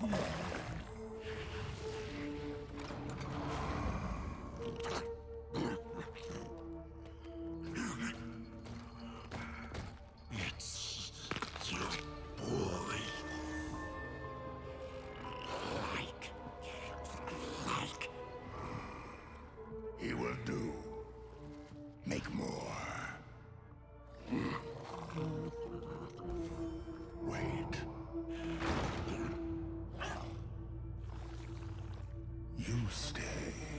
It's you, boy. Like. He will do. Make more. Wait. You stay.